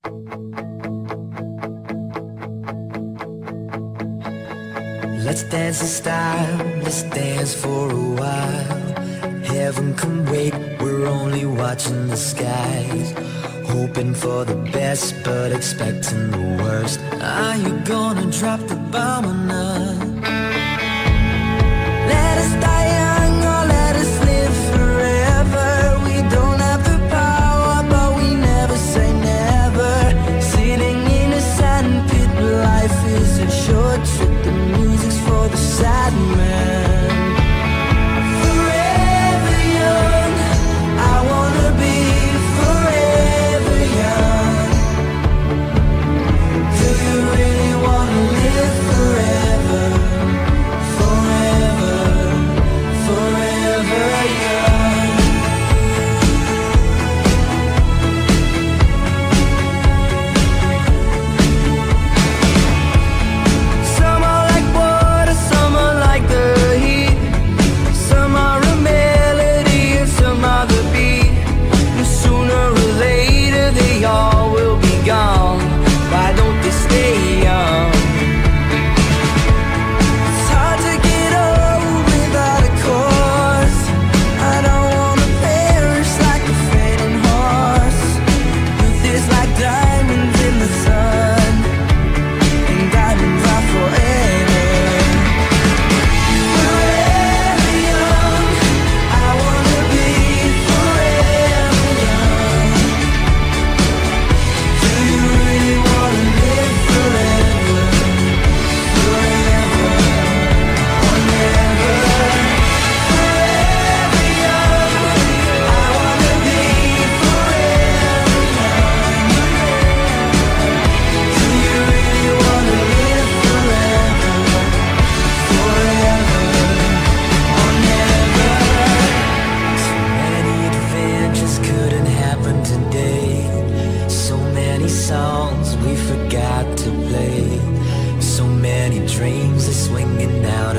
Let's dance in style, let's dance for a while. Heaven can wait, we're only watching the skies. Hoping for the best, but expecting the worst. Are you gonna drop the bomb or not? Let us die young or let us live forever. We don't have the power, but we never say never. Sitting in a sandpit, life is a short trip. The music's for the sad man. Forever young, I wanna be forever young. Do you really wanna live forever? Forever, forever young. Some are like water, some are like the heat. Some are a melody and some are the beat. And sooner or later they all will be gone. Why don't they stay young? It's hard to get old without a cause. I don't wanna perish like a fading horse. Youth is like diamonds in the sun, and diamonds are forever. Forever young, I wanna be forever young. Do you really wanna live forever? Forever or never. Forever young, I wanna be forever young. Do you really wanna live forever? Forever or never. So many adventures couldn't happen today. So many songs we forgot to play. So many dreams are swinging out